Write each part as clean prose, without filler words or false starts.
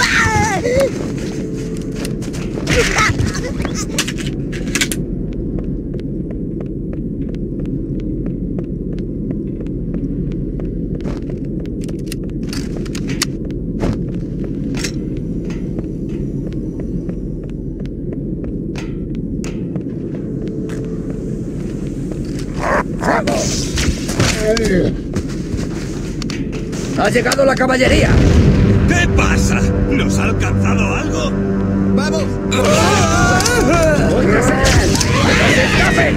¡Ha llegado la caballería! ¿Qué pasa? ¿Nos ha alcanzado algo? ¡Vamos! ¡Óigase! ¡No se escapen!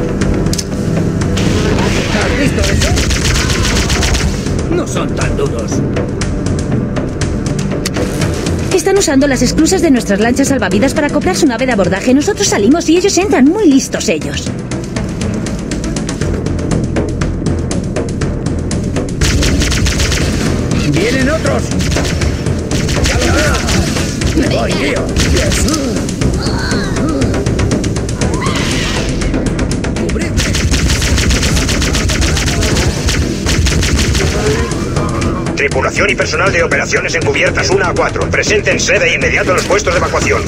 ¿Has visto eso? No son tan duros. Están usando las esclusas de nuestras lanchas salvavidas para acoplar su nave de abordaje. Nosotros salimos y ellos entran. Muy listos ellos. ¡Vienen otros! ¡Ya lo veo! ¡Me voy, tío! ¡Cubridme! Tripulación y personal de operaciones encubiertas 1 a 4. Preséntense de inmediato en los puestos de evacuación.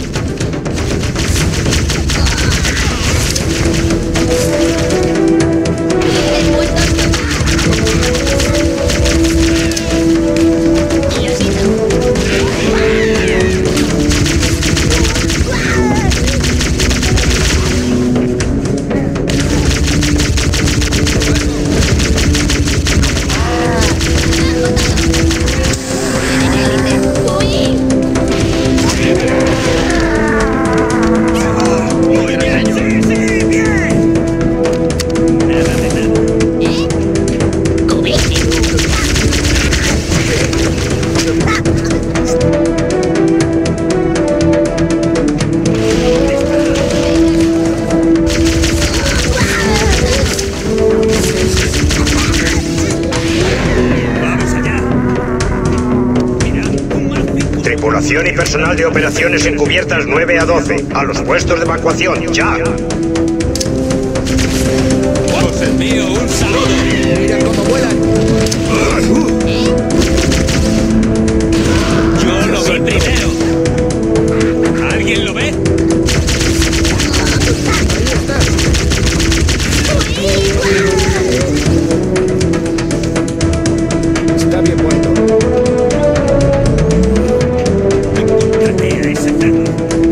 Tripulación y personal de operaciones encubiertas 9 a 12. A los puestos de evacuación, ya. Os envío un saludo. ¡Mira cómo vuelan! Yo lo vi primero. ¿Alguien lo ve? Está bien puesto. Encontraré a ese cerdo.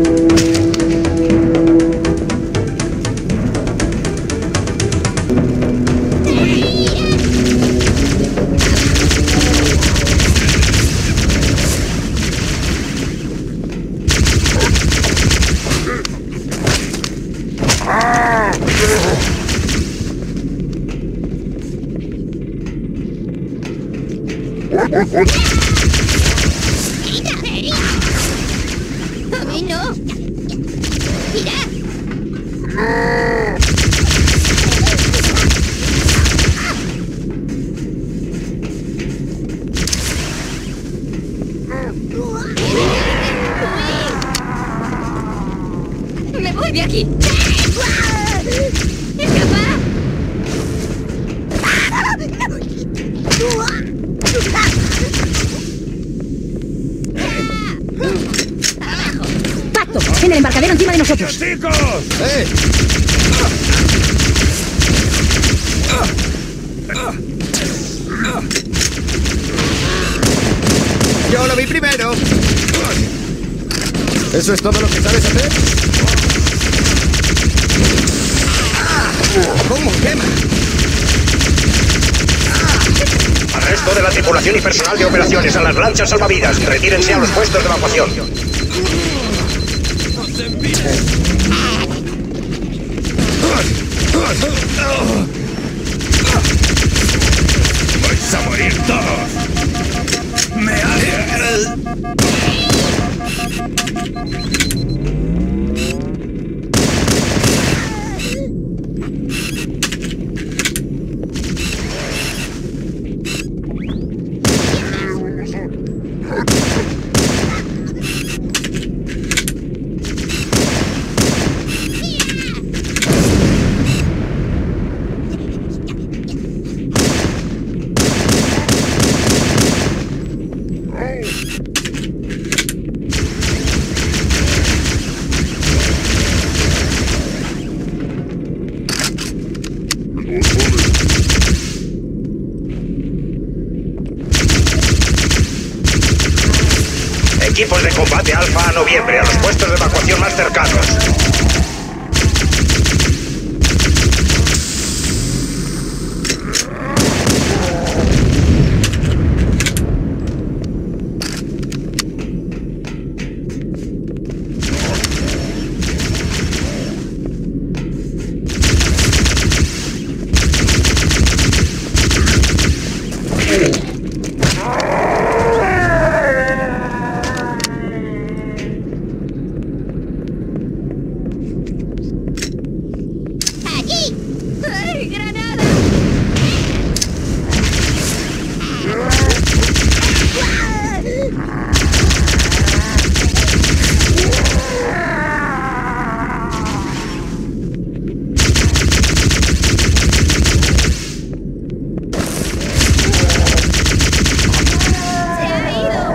¡A mí no! ¡Mira! ¡Me voy de aquí! ¡Escapa! ¡Pato! En el embarcadero encima de nosotros. ¡Chicos! ¡Eh! ¡Yo lo vi primero! ¿Eso es todo lo que sabes hacer? ¿Cómo quema? Al resto de la tripulación y personal de operaciones a las lanchas salvavidas. Retírense a los puestos de evacuación. ¡Os envío! ¡Vais a morir todos! ¡Me ha... Equipos de combate Alfa a noviembre, a los puestos de evacuación más cercanos. ¡Aquí! ¡Ay, granada! ¡Se ha ido!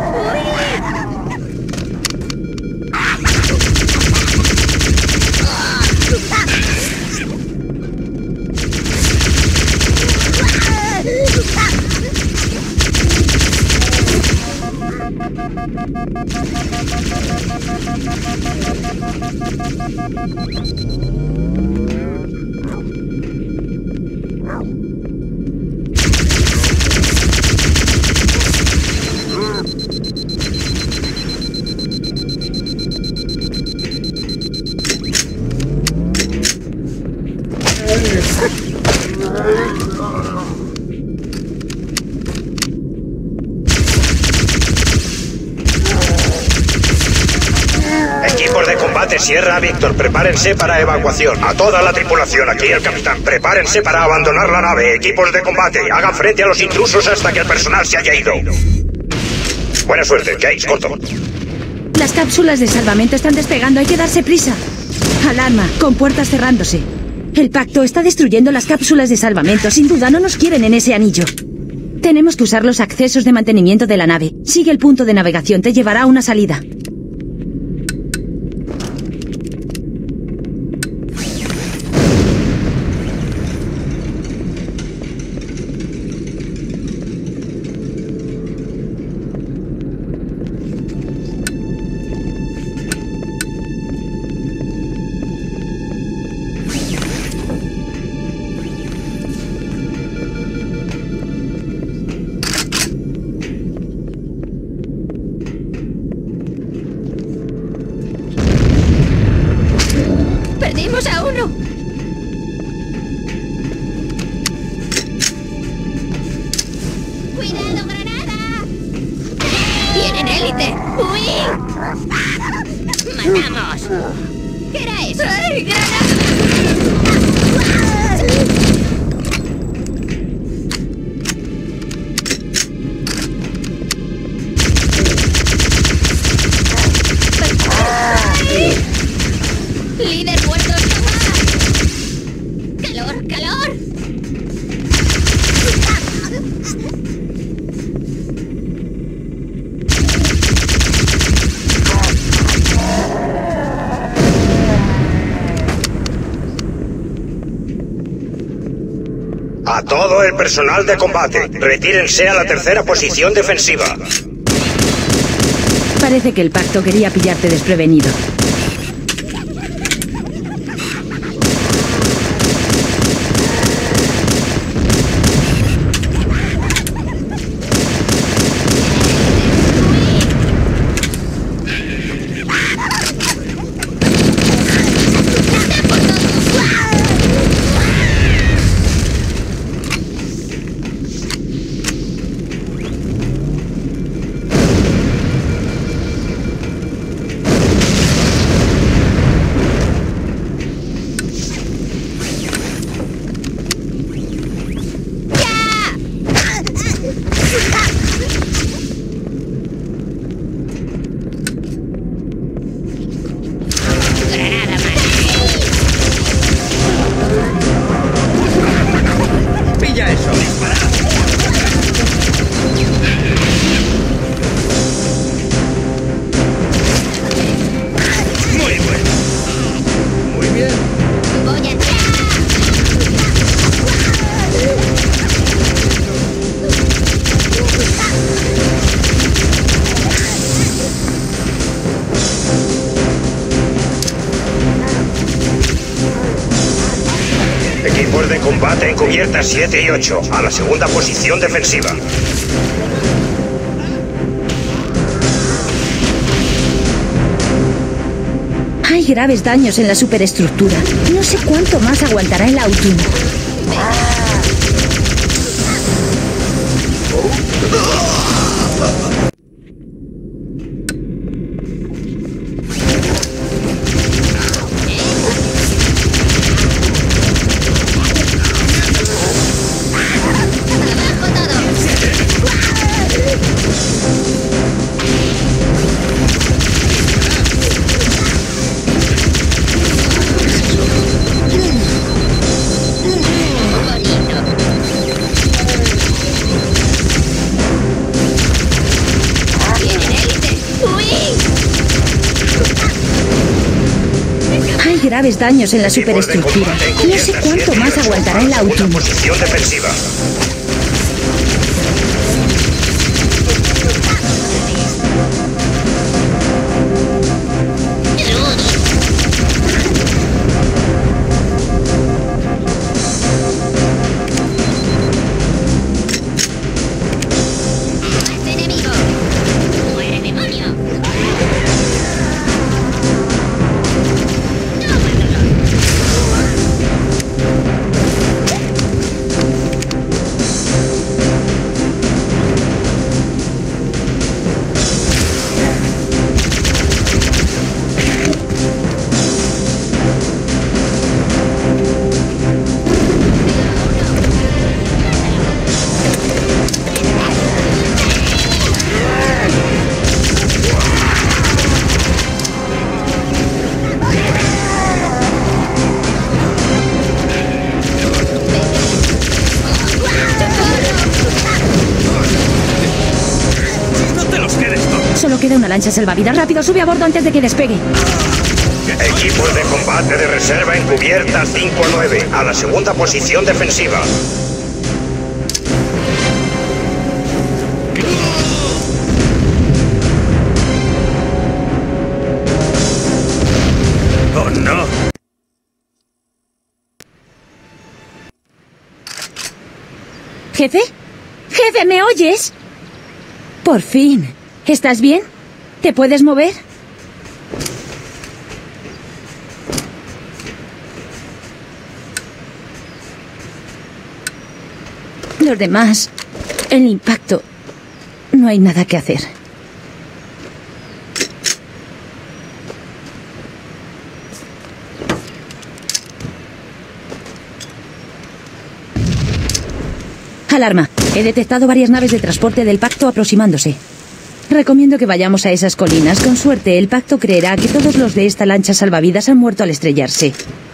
Equipos de combate Sierra Víctor, prepárense para evacuación. A toda la tripulación, aquí el capitán. Prepárense para abandonar la nave. Equipos de combate, hagan frente a los intrusos hasta que el personal se haya ido. Buena suerte, Case, corto. Las cápsulas de salvamento están despegando, hay que darse prisa. Alarma, con puertas cerrándose. El pacto está destruyendo las cápsulas de salvamento. Sin duda, no nos quieren en ese anillo. Tenemos que usar los accesos de mantenimiento de la nave. Sigue el punto de navegación, te llevará a una salida. ¡Perdimos a uno! ¡Cuidado, granada! ¡Tienen élite! ¡Huid! ¡Matamos! ¿Qué era eso? ¡Ay, granada! ¡Líder muerto, no más! ¡Calor, calor! A todo el personal de combate, retírense a la tercera posición defensiva. Parece que el pacto quería pillarte desprevenido. combate en cubiertas 7 y 8, a la segunda posición defensiva. Hay graves daños en la superestructura. No sé cuánto más aguantará el Autumn. Hay graves daños en la superestructura. No sé cuánto más aguantará el Autumn. Posición defensiva. Enemigo. Muere, demonio. Solo queda una lancha salvavidas. Rápido, sube a bordo antes de que despegue. Equipos de combate de reserva en cubiertas 5 a 9, a la segunda posición defensiva. ¡Oh, no! ¿Jefe? ¡Jefe, ¿me oyes? Por fin. ¿Estás bien? ¿Te puedes mover? Los demás, el impacto, no hay nada que hacer. Alarma. He detectado varias naves de transporte del Pacto aproximándose. Recomiendo que vayamos a esas colinas. Con suerte, el Pacto creerá que todos los de esta lancha salvavidas han muerto al estrellarse.